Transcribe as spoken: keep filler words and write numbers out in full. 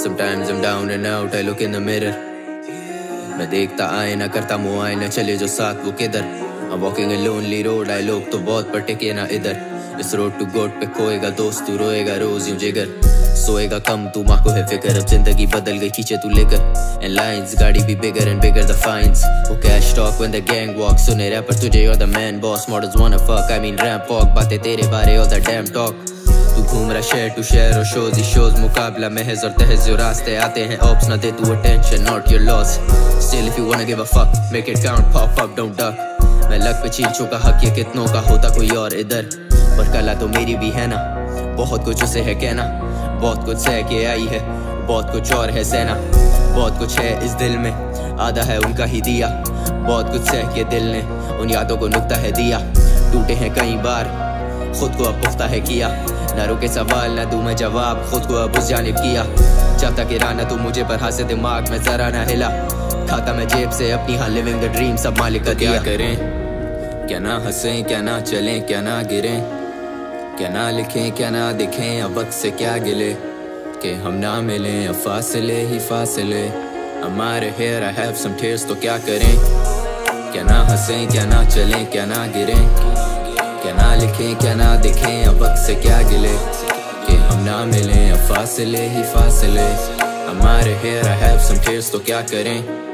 Sometimes I'm down and out, I look in the mirror. मैं देखता आईना करता मुआयना, चले जो साथ वो किधर. I'm walking a lonely road, I लोग तो बहुत पर टिके ना इधर. इस रोड टू गोड पे खोएगा दोस्त तू, रोएगा रोज यूं जिगर. सोएगा कम तू, माँ को है फिक्र, अब जिंदगी बदल गई खींचे तू लेकर. And lines, गाड़ी भी bigger and bigger the fines. वो cash talk when the gang walk, सुने rapper तुझे you're the man boss. Models wanna fuck, I mean ramp walk, बातें तेरे बारे all the damn talk. तू घूम रहा शेयर टू शेयर और शोज ही शोज, मुकाबला महज और तहज जो रास्ते आते हैं ऑप्स, ना दे तू attention not your loss. Still if you wanna give a fuck, make it count, pop up don't duck. मैं लग पे छीन चुका हक, ये कितनों का होता कोई और इधर. पर कला तो मेरी भी है ना, बहुत कुछ उसे है कहना. बहुत कुछ सह के आई है, बहुत कुछ और है सहना. बहुत कुछ है इस दिल में, आधा है उनका ही दिया. बहुत कुछ सह के दिल ने उन यादों को नुकता है दिया. टूटे हैं कई बार, खुद को अब पुख्ता है किया. ना रुके सवाल ना दूं मैं जवाब, खुद को अब उस जानिब किया. चाहता कि राना तू मुझे पर हाथ से दिमाग में जरा ना हिला. खाता मैं जेब से अपनी, हाँ लिविंग द ड्रीम सब मालिक का दिया. क्या करें, क्या ना हंसें, क्या ना चलें, क्या ना गिरें, क्या ना लिखें, क्या ना दिखें. अब वक्त से क्या गिले कि हम ना मिलें, अब फासले ही फासले. हमारे here I have some tears, तो क्या करें. क्या ना हंसें, क्या ना चलें, क्या ना गिरें, क्या ना लिखें, क्या ना दिखें. अब वक्त से क्या गिले कि हम ना मिलें, अब फासले ही फासले. हमारे here I have some tears, तो क्या करें.